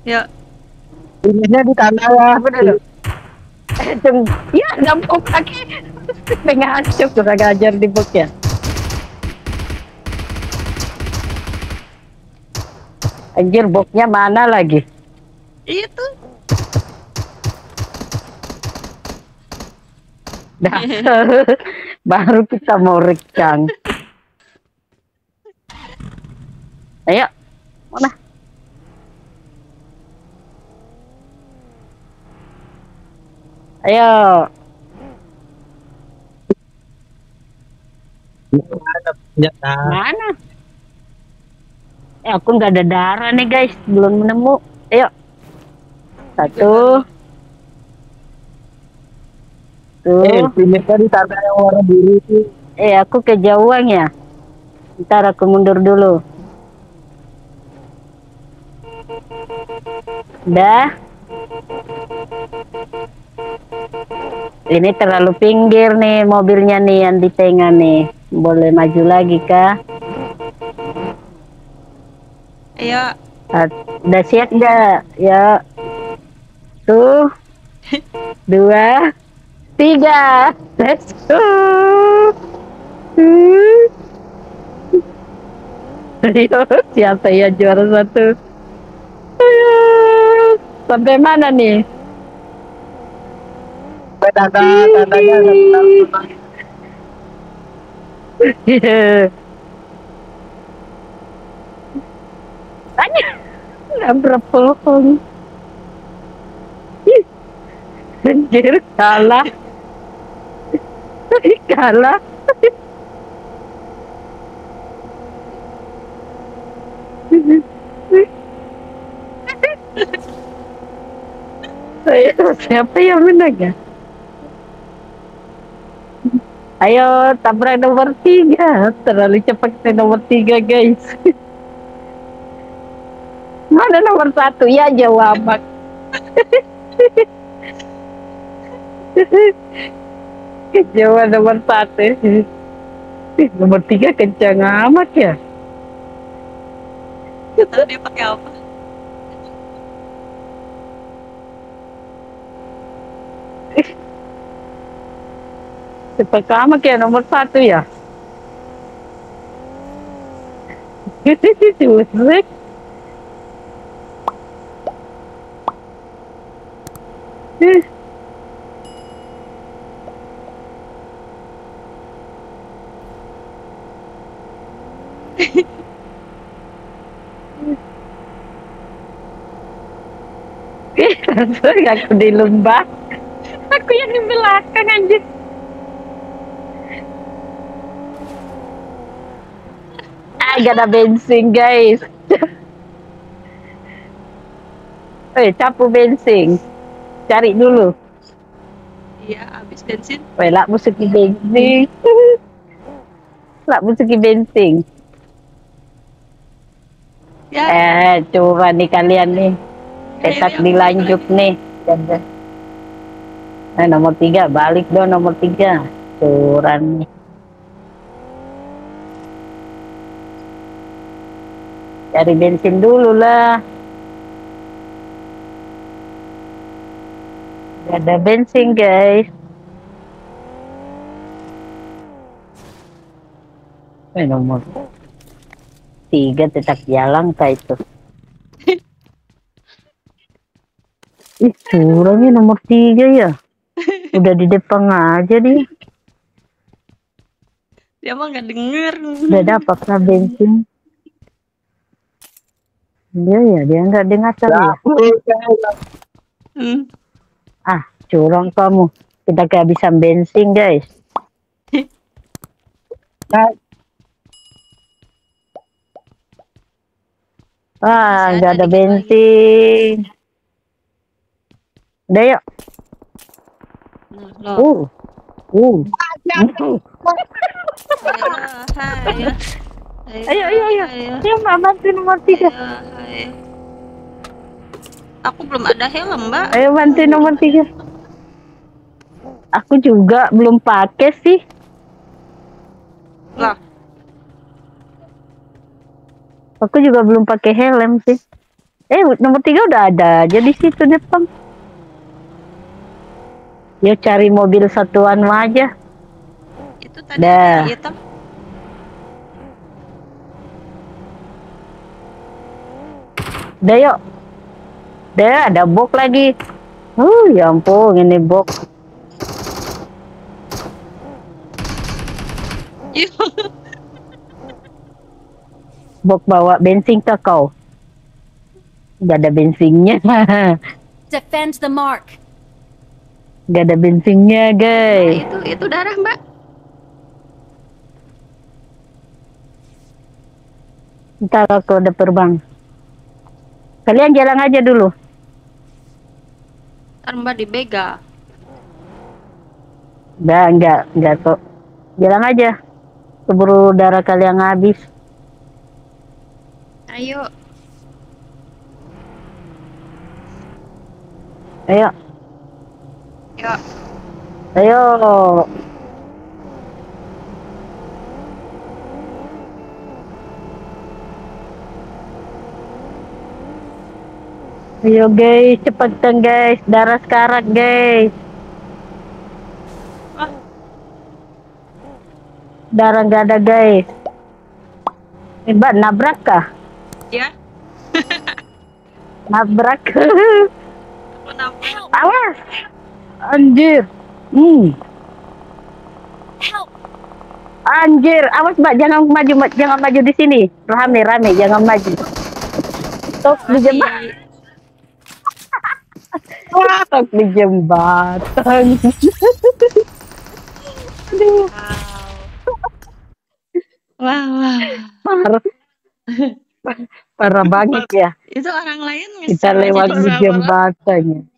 Ya. Finishnya di tanah ya. Apa dulu? Ya, gampang pakai dengan acuk kurang ajar di book ya. Anjir, booknya mana lagi? Itu. Dah, baru kita mau rekang. Ayo, mana? Ayo, Senjata. mana? Aku nggak ada darah nih guys, belum nemu. Ayo, satu, tuh. Finishnya di tanah yang warna biru itu. Aku kejauhan ya. Ntar aku mundur dulu. Dah. Ini terlalu pinggir nih mobilnya nih yang di tengah nih. Boleh maju lagi kah? Ayo. Udah siap nggak? Ya. Tuh. 2, 3. Let's go. Ayo, siapa ya juara 1? Ayo. Sampai mana nih? Tandanya Tanya, nabrak pohon. Anjir, kalah. Kalah. Siapa yang menang ya? Ayo, tabrak nomor 3. Terlalu cepat ke nomor 3 guys. Mana nomor 1? Ya, jawab. Kejauhan nomor 1. Nomor 3 kencang amat ya. Kita dia pakai apa? Cepat amat ya nomor 1 ya. Susik. Langsung aku di lembah. Aku yang di belakang anjir. Gak ada bensin guys. Capu bensin. Cari dulu. Iya, habis bensin. Lak musuki bensin. Lak musuki bensin. Ya. Coba nih kalian nih. Cetak dilanjut nih. Nomor 3, balik dong nomor 3. Curan nih. Cari bensin dulu lah. Gak ada bensin guys. Nomor 3 tetap jalan kah itu. Curangnya nomor 3 ya. Udah di depan aja dia. Dia mah nggak denger. Udah dapat lah bensin. Dia nggak dengar ya. Curang kamu. Kita kehabisan bensin guys. Nggak ada bensin. Udah yuk. Ayo. Ayo bantu nomor 3. Aku belum ada helm, Mbak. Ayo bantu nomor 3. Aku juga belum pakai sih. Lah. Aku juga belum pakai helm sih. Nomor 3 udah ada aja di situ depan. Yuk cari mobil satuan aja. Itu tadi Dah. ada yang hitam. Udah yuk. Udah ada box lagi. Ya ampun ini box. Iya. Box bawa bensin ke kau. Gak ada bensinnya. Defend the mark. Gak ada bensinnya Nah, guys. itu darah Mbak. Ntar aku udah terbang. Kalian jalan aja dulu. Ntar Mbak dibegal. Enggak kok. Jalan aja. Keburu darah kalian habis. Ayo. Ayo. Yuk. Ayo. Ayo guys, cepetan guys. Darah sekarat guys. Ah. Darah nggak ada guys. Mbak nabrak kah? Ya. Nabrak. Aku nabrak. Awas. Anjir. Help! Anjir, awas Mbak, jangan maju di sini. Rame, jangan maju. Tok di jembatan. Tok di jembatan. Aduh, Wow. parah, parah banget ya. Itu orang lain Kita lewat di jembatannya.